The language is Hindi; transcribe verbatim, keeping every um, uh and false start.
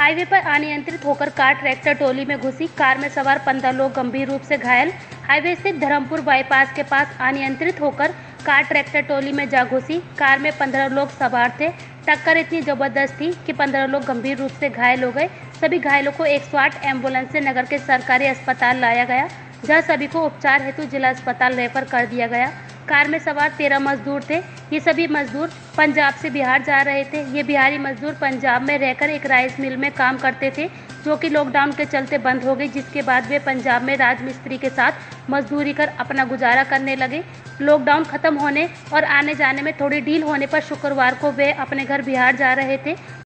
हाईवे पर अनियंत्रित होकर कार ट्रैक्टर ट्रॉली में घुसी। कार में सवार पंद्रह लोग गंभीर रूप से घायल। हाईवे स्थित धर्मपुर बाईपास के पास अनियंत्रित होकर कार ट्रैक्टर ट्रॉली में जा घुसी। कार में पंद्रह लोग सवार थे। टक्कर इतनी जबरदस्त थी कि पंद्रह लोग गंभीर रूप से घायल हो गए। सभी घायलों को एक सौ आठ एम्बुलेंस से नगर के सरकारी अस्पताल लाया गया, जहां सभी को उपचार हेतु जिला अस्पताल रेफर कर दिया गया। कार में सवार तेरह मजदूर थे। ये सभी मजदूर पंजाब से बिहार जा रहे थे। ये बिहारी मजदूर पंजाब में रहकर एक राइस मिल में काम करते थे, जो कि लॉकडाउन के चलते बंद हो गई, जिसके बाद वे पंजाब में राजमिस्त्री के साथ मजदूरी कर अपना गुजारा करने लगे। लॉकडाउन खत्म होने और आने जाने में थोड़ी ढील होने पर शुक्रवार को वे अपने घर बिहार जा रहे थे।